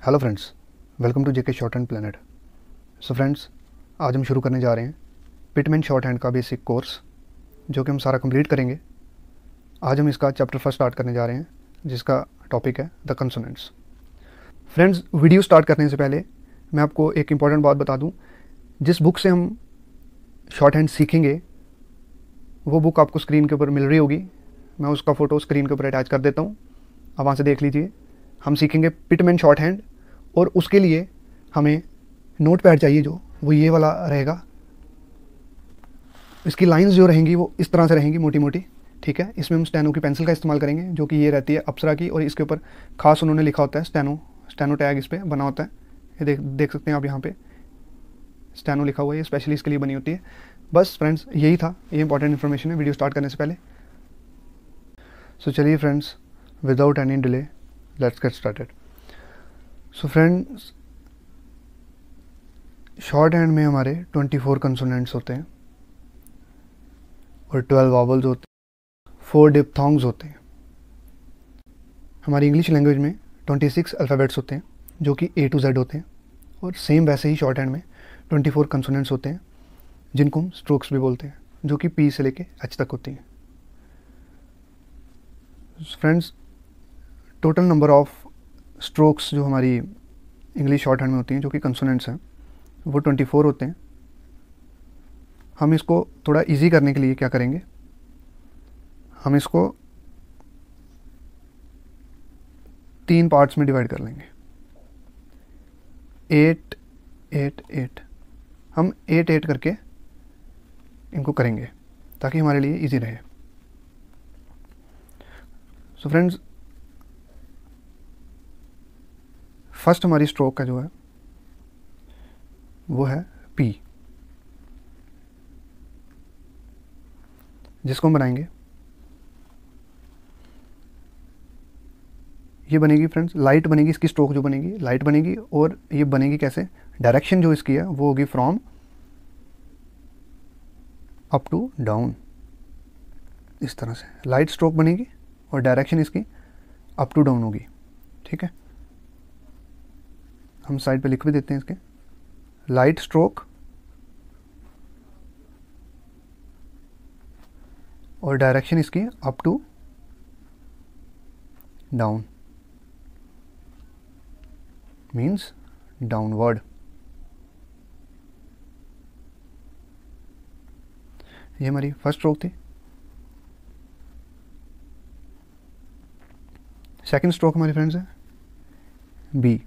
Hello friends, welcome to JK short hand planet. So friends, आज हम शुरू करने जा रहे हैं पिटमैन शॉर्ट हैंड का बेसिक कोर्स, जो कि हम सारा कंप्लीट करेंगे। आज हम इसका चैप्टर फर्स्ट स्टार्ट करने जा रहे हैं, जिसका टॉपिक है the consonants. Friends, video start करने से पहले मैं आपको एक इम्पॉर्टेंट बात बता दूं। जिस बुक से हम शॉर्ट हैंड सीखेंगे वो बुक आपको स्क्रीन के ऊपर मिल रही होगी। मैं उसका फ़ोटो स्क्रीन के ऊपर अटैच कर देता हूँ, आप वहाँ से देख लीजिए। हम सीखेंगे पिटमैन शॉर्ट हैंड, और उसके लिए हमें नोट पैड चाहिए, जो वो ये वाला रहेगा। इसकी लाइंस जो रहेंगी वो इस तरह से रहेंगी, मोटी मोटी, ठीक है। इसमें हम स्टेनो की पेंसिल का इस्तेमाल करेंगे, जो कि ये रहती है अप्सरा की, और इसके ऊपर खास उन्होंने लिखा होता है स्टेनो टैग इस पर बना होता है। ये देख सकते हैं आप, यहाँ पे स्टेनो लिखा हुआ है, ये स्पेशली इसके लिए बनी होती है। बस फ्रेंड्स, यही था, ये इंपॉर्टेंट इन्फॉर्मेशन है वीडियो स्टार्ट करने से पहले। सो चलिए friends, without any delay let's get started. So friends, short hand में हमारे 24 कंसोनेंट्स होते हैं और 12 वॉवल्स होते हैं, 4 डिप्थोंग्स होते हैं। हमारी इंग्लिश लैंग्वेज में 26 अल्फ़ाबेट्स होते हैं, जो कि A to Z होते हैं, और सेम वैसे ही शॉर्ट हैंड में 24 कंसोनेंट्स होते हैं, जिनको हम स्ट्रोक्स भी बोलते हैं, जो कि P से लेके H तक होती हैं। Friends, total number of strokes जो हमारी इंग्लिश शॉर्ट हैंड में होती हैं, जो कि कंसोनेंट्स हैं, वो 24 होते हैं। हम इसको थोड़ा इजी करने के लिए क्या करेंगे, हम इसको 3 पार्ट्स में डिवाइड कर लेंगे। 8 8 8, हम 8 8 करके इनको करेंगे, ताकि हमारे लिए इजी रहे। सो फ्रेंड्स, फर्स्ट हमारी स्ट्रोक का जो है वो है P, जिसको हम बनाएंगे, ये बनेगी फ्रेंड्स लाइट बनेगी। इसकी स्ट्रोक जो बनेगी लाइट बनेगी, और ये बनेगी कैसे, डायरेक्शन जो इसकी है वो होगी फ्रॉम अप टू डाउन, इस तरह से लाइट स्ट्रोक बनेगी, और डायरेक्शन इसकी अप टू डाउन होगी, ठीक है। हम साइड पे लिख भी देते हैं इसके, लाइट स्ट्रोक और डायरेक्शन इसकी up to down, means downward. ये हमारी फर्स्ट स्ट्रोक थी। सेकंड स्ट्रोक हमारी फ्रेंड्स है B।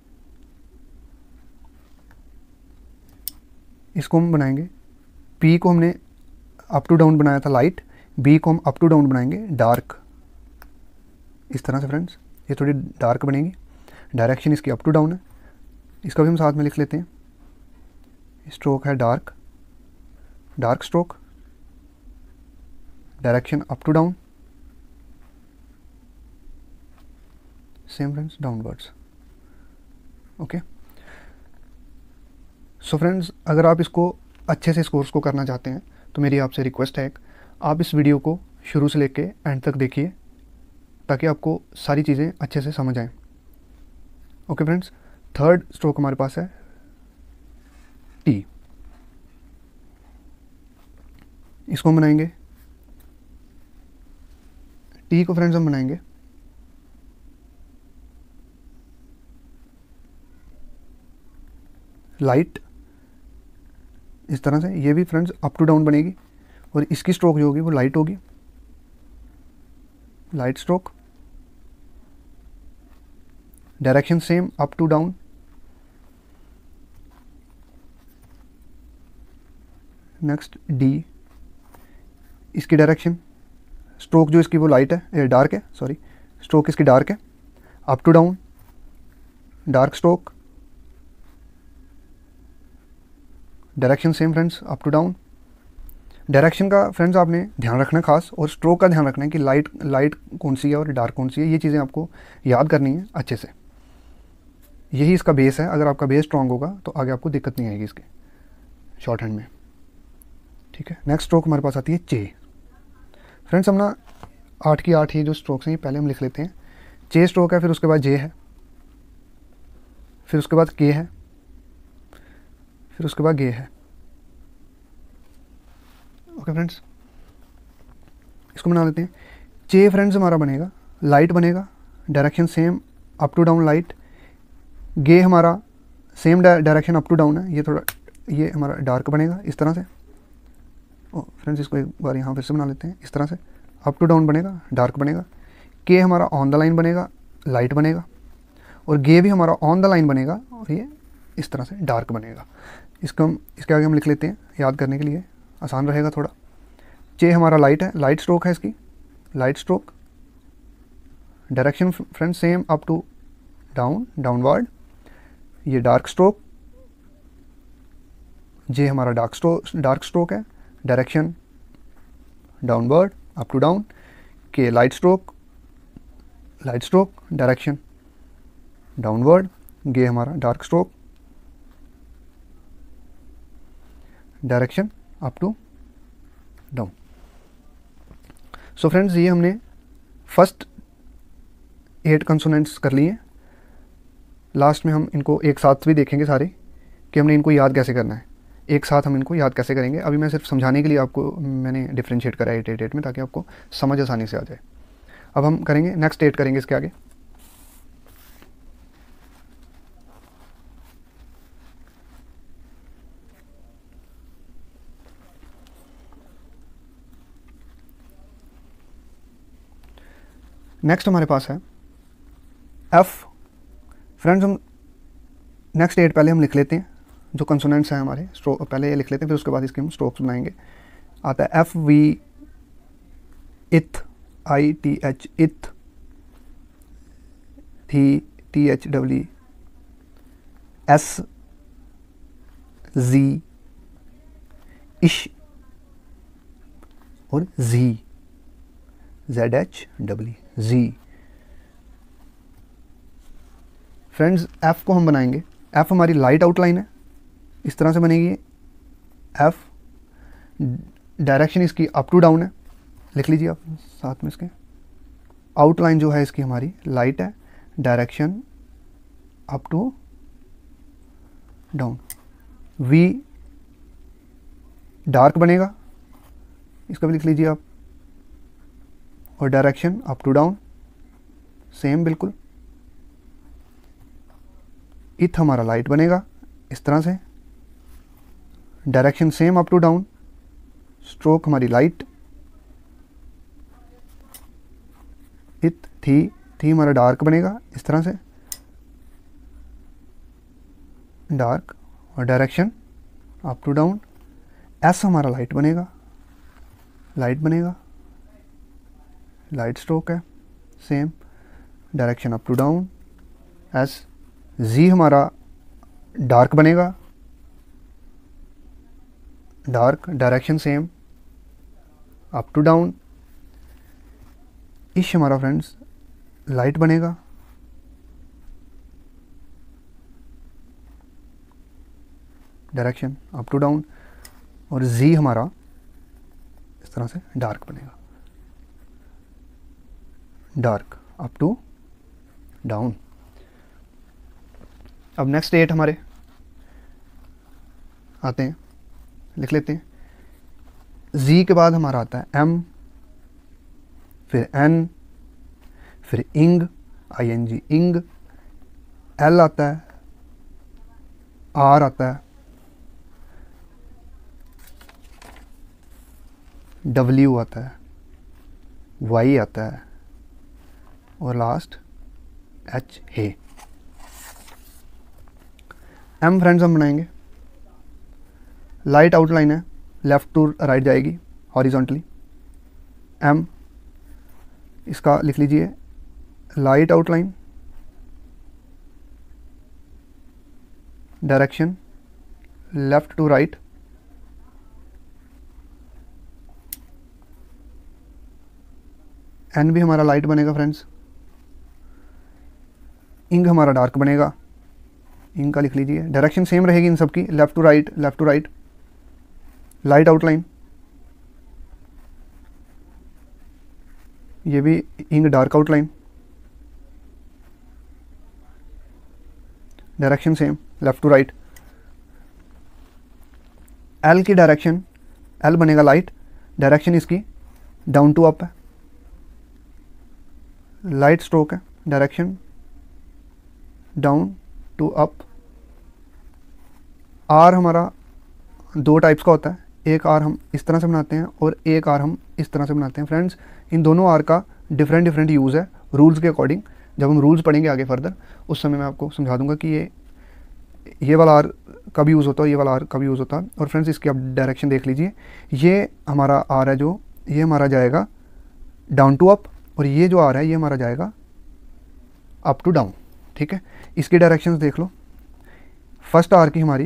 इसको हम बनाएंगे, P को हमने अप टू डाउन बनाया था लाइट, B को हम अप टू डाउन बनाएंगे डार्क, इस तरह से फ्रेंड्स। ये थोड़ी डार्क बनेगी, डायरेक्शन इसकी अप टू डाउन है। इसका भी हम साथ में लिख लेते हैं। स्ट्रोक है dark, dark stroke, direction up to down, same friends downwards, okay. So friends, अगर आप इसको अच्छे से इस कोर्स को करना चाहते हैं, तो मेरी आपसे रिक्वेस्ट है, आप इस वीडियो को शुरू से लेके एंड तक देखिए, ताकि आपको सारी चीज़ें अच्छे से समझ आएँ, ओके फ्रेंड्स। थर्ड स्ट्रोक हमारे पास है T। इसको हम बनाएंगे, T को फ्रेंड्स हम बनाएंगे लाइट, इस तरह से। ये भी फ्रेंड्स अप टू डाउन बनेगी, और इसकी स्ट्रोक जो होगी वो लाइट होगी, light stroke, direction same up to down. Next D, इसकी डायरेक्शन, स्ट्रोक जो इसकी वो लाइट है, डार्क है, सॉरी, स्ट्रोक इसकी डार्क है, up to down, dark stroke, direction same friends up to down. Direction का फ्रेंड्स आपने ध्यान रखना है खास, और स्ट्रोक का ध्यान रखना है कि लाइट कौन सी है और डार्क कौन सी है। ये चीज़ें आपको याद करनी है अच्छे से, यही इसका बेस है। अगर आपका बेस स्ट्रांग होगा तो आगे आपको दिक्कत नहीं आएगी इसके शॉर्ट हैंड में, ठीक है। नेक्स्ट स्ट्रोक हमारे पास आती है चे। फ्रेंड्स, हम ना 8 की 8 ये जो स्ट्रोक्स हैं ये पहले हम लिख लेते हैं। चे स्ट्रोक है, फिर उसके बाद जे है, फिर उसके बाद के है, फिर उसके बाद गे है। ओके फ्रेंड्स, इसको बना लेते हैं। चे फ्रेंड्स हमारा बनेगा लाइट बनेगा, direction same up to down light. Gay हमारा same direction up to down है, ये थोड़ा ये हमारा डार्क बनेगा इस तरह से। ओ फ्रेंड्स, इसको एक बार यहाँ फिर से बना लेते हैं, इस तरह से अप टू डाउन बनेगा, डार्क बनेगा। के हमारा ऑन द लाइन बनेगा, लाइट बनेगा। और गे भी हमारा ऑन द लाइन बनेगा और ये इस तरह से डार्क बनेगा। इसको हम इसके आगे हम लिख लेते हैं, याद करने के लिए आसान रहेगा थोड़ा। चे हमारा लाइट है, लाइट स्ट्रोक है इसकी, light stroke. Direction friend same up to down, downward. ये डार्क स्ट्रोक, जे हमारा डार्क स्ट्रोक है, direction downward up to down. K light stroke, direction downward. Gay हमारा dark stroke, direction up to down. So friends, ये हमने first 8 consonants कर लिए। Last में हम इनको एक साथ भी देखेंगे सारे कि हमने इनको याद कैसे करना है, एक साथ हम इनको याद कैसे करेंगे। अभी मैं सिर्फ समझाने के लिए आपको मैंने डिफ्रेंशिएट करा है 8 में, ताकि आपको समझ आसानी से आ जाए। अब हम करेंगे नेक्स्ट 8 करेंगे इसके आगे। नेक्स्ट हमारे पास है एफ। फ्रेंड्स, हम नेक्स्ट 8 पहले हम लिख लेते हैं, जो कंसोनेंट्स हैं हमारे स्ट्रोक पहले ये लिख लेते हैं, फिर उसके बाद इसके हम स्ट्रोक्स बनाएंगे। आता है एफ वी इथ, I T H ith, thee T H W, S zee ish और zhee Z H W G. Friends, F को हम बनाएंगे, एफ हमारी लाइट आउटलाइन है, इस तरह से बनेगी एफ। डायरेक्शन इसकी अप टू डाउन है, लिख लीजिए आप साथ में इसके। आउटलाइन जो है इसकी हमारी लाइट है, direction up to down. V dark बनेगा, इसका भी लिख लीजिए आप, और direction up to down same बिल्कुल। इथ हमारा लाइट बनेगा इस तरह से, direction same up to down. Stroke हमारी लाइट। इथ थी हमारा डार्क बनेगा इस तरह से, डार्क, और direction up to down. S हमारा लाइट बनेगा, लाइट स्ट्रोक है same, direction up to down. S zee हमारा डार्क बनेगा, dark, direction same up to down. Ish हमारा फ्रेंड्स लाइट बनेगा, डायरेक्शन अप टू डाउन। और जी हमारा इस तरह से डार्क बनेगा, डार्क अप टू डाउन। अब नेक्स्ट 8 हमारे आते हैं, लिख लेते हैं। जी के बाद हमारा आता है एम, फिर एन, फिर इंग, ING इंग। एल आता है, आर आता है, डब्ल्यू आता है, वाई आता है, और लास्ट एच है। एम फ्रेंड्स हम बनाएंगे, लाइट आउटलाइन है, लेफ्ट टू राइट जाएगी हॉरिजॉन्टली। एम इसका लिख लीजिए light outline, direction left to right. N भी हमारा लाइट बनेगा फ्रेंड्स। इंग हमारा डार्क बनेगा, इंग का लिख लीजिए, डायरेक्शन सेम रहेगी इन सबकी, left to right. Light outline, ये भी ing dark outline. Direction same, left to right. L की डायरेक्शन, एल बनेगा लाइट, डायरेक्शन इसकी डाउन टू अप है, लाइट स्ट्रोक है, direction down to up. R हमारा दो टाइप्स का होता है, एक आर हम इस तरह से बनाते हैं और एक आर हम इस तरह से बनाते हैं। फ्रेंड्स इन दोनों आर का डिफरेंट डिफरेंट यूज़ है रूल्स के अकॉर्डिंग। जब हम रूल्स पढ़ेंगे आगे फर्दर, उस समय मैं आपको समझा दूंगा कि ये वाला आर कब यूज़ होता है, ये वाला आर कब यूज़ होता है। और फ्रेंड्स इसकी आप डायरेक्शन देख लीजिए, ये हमारा आर है जो, ये हमारा जाएगा डाउन टू अप, और ये जो आर है ये हमारा जाएगा अप टू डाउन। ठीक है, इसकी डायरेक्शंस देख लो। फर्स्ट आर की हमारी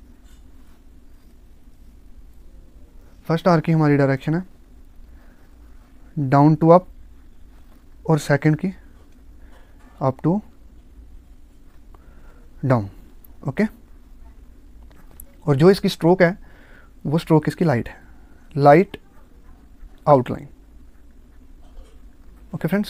डायरेक्शन है डाउन टू अप, और सेकंड की अप टू डाउन। ओके, और जो इसकी स्ट्रोक है वो स्ट्रोक इसकी लाइट है, light outline. Okay friends,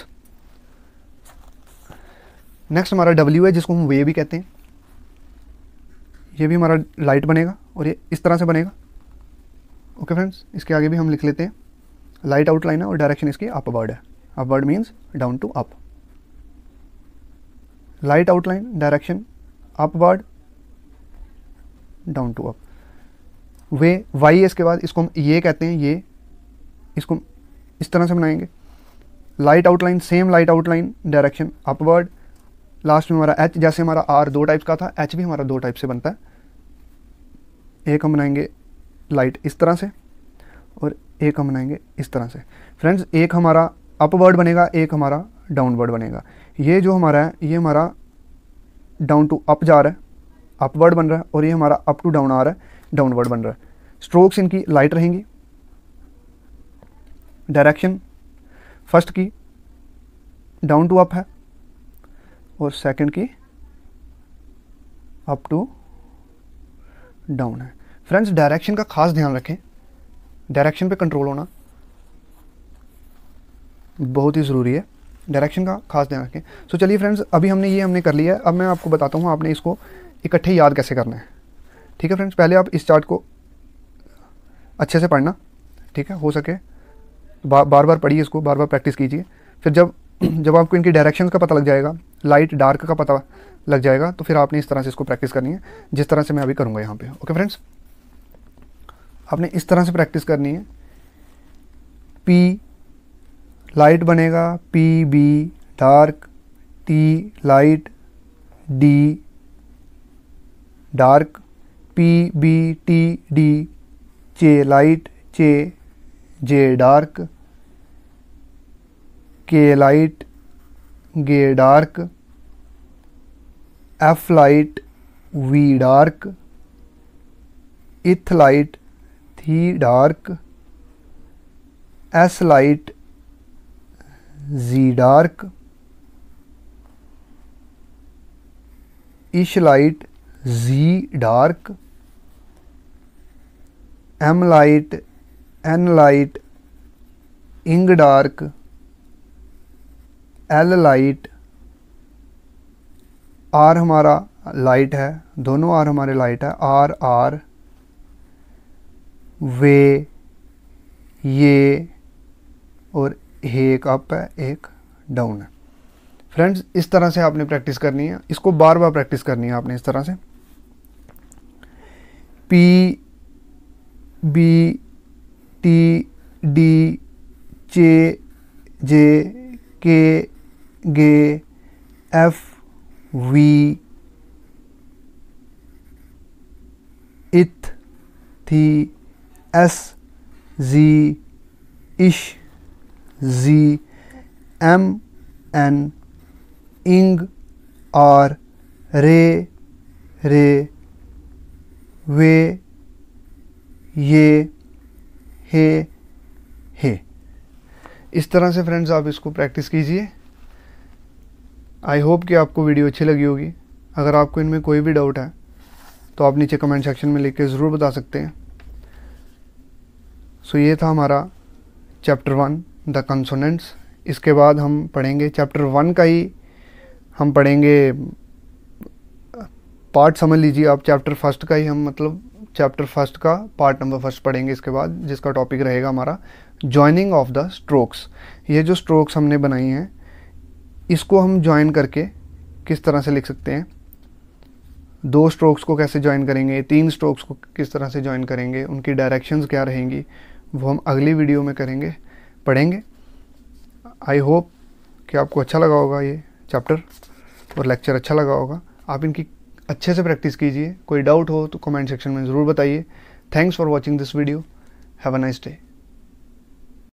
next हमारा डब्ल्यू है जिसको हम वे भी कहते हैं। ये भी हमारा लाइट बनेगा और ये इस तरह से बनेगा। ओके फ्रेंड्स, इसके आगे भी हम लिख लेते हैं, लाइट आउटलाइन है और डायरेक्शन इसकी अपवर्ड है। Upward means down to up, light outline, direction upward, down to up. Way Y है इसके बाद, इसको हम ये कहते हैं, ये इसको इस तरह से बनाएंगे, light outline, same light outline, direction upward. Last में हमारा एच, जैसे हमारा आर दो टाइप्स का था, एच भी हमारा दो टाइप से बनता है। एक हम बनाएंगे लाइट इस तरह से और एक हम बनाएंगे इस तरह से। फ्रेंड्स एक हमारा अपवर्ड बनेगा, एक हमारा डाउनवर्ड बनेगा। ये जो हमारा है ये हमारा डाउन टू अप जा रहा है, अपवर्ड बन रहा है, और ये हमारा अप टू डाउन आ रहा है, डाउनवर्ड बन रहा है। स्ट्रोक्स इनकी लाइट रहेंगी। डायरेक्शन फर्स्ट की डाउन टू अप है और सेकंड की अप टू डाउन है। फ्रेंड्स डायरेक्शन का खास ध्यान रखें, डायरेक्शन पे कंट्रोल होना बहुत ही ज़रूरी है, डायरेक्शन का खास ध्यान रखें। सो चलिए फ्रेंड्स, अभी हमने कर लिया है। अब मैं आपको बताता हूँ आपने इसको इकट्ठे याद कैसे करना है। ठीक है फ्रेंड्स, पहले आप इस चार्ट को अच्छे से पढ़ना, ठीक है, हो सके बार बार पढ़िए इसको, बार बार प्रैक्टिस कीजिए। फिर जब आपको इनकी डायरेक्शंस का पता लग जाएगा, लाइट डार्क का पता लग जाएगा, तो फिर आपने इस तरह से इसको प्रैक्टिस करनी है, जिस तरह से मैं अभी करूँगा यहाँ पे। ओके फ्रेंड्स, आपने इस तरह से प्रैक्टिस करनी है। पी लाइट बनेगा, P B dark, T light, D dark, P B T D, J light, J dark, K light, gay dark, F light, V dark, ith light, thee dark, S light, जी dark, ish light, जी dark, M light, N light, ing dark, L light, R हमारा light है, दोनों are हमारे light है, are are, वे, ये, और एक up है एक डाउन है। फ्रेंड्स इस तरह से आपने प्रैक्टिस करनी है, इसको बार बार प्रैक्टिस करनी है आपने इस तरह से। P B T D, J K gay, F V, ith thee, S zee, ish zhee, M N, ing, R, ray, way, ये, हे। इस तरह से फ्रेंड्स आप इसको प्रैक्टिस कीजिए। आई होप कि आपको वीडियो अच्छी लगी होगी। अगर आपको इनमें कोई भी डाउट है तो आप नीचे कमेंट सेक्शन में लिख के ज़रूर बता सकते हैं। सो ये था हमारा चैप्टर 1 द कंसोनेंट्स। इसके बाद हम पढ़ेंगे चैप्टर 1 का ही हम पढ़ेंगे पार्ट समझ लीजिए आप, चैप्टर फर्स्ट का ही हम मतलब चैप्टर फर्स्ट का पार्ट नंबर फर्स्ट पढ़ेंगे इसके बाद, जिसका टॉपिक रहेगा हमारा जॉइनिंग ऑफ द स्ट्रोक्स। ये जो स्ट्रोक्स हमने बनाई हैं इसको हम ज्वाइन करके किस तरह से लिख सकते हैं, 2 स्ट्रोक्स को कैसे ज्वाइन करेंगे, 3 स्ट्रोक्स को किस तरह से ज्वाइन करेंगे, उनकी डायरेक्शंस क्या रहेंगी, वो हम अगली वीडियो में करेंगे, पढ़ेंगे। आई होप कि आपको अच्छा लगा होगा ये चैप्टर और लेक्चर अच्छा लगा होगा। आप इनकी अच्छे से प्रैक्टिस कीजिए। कोई डाउट हो तो कमेंट सेक्शन में ज़रूर बताइए। Thanks for watching this video. Have a nice day.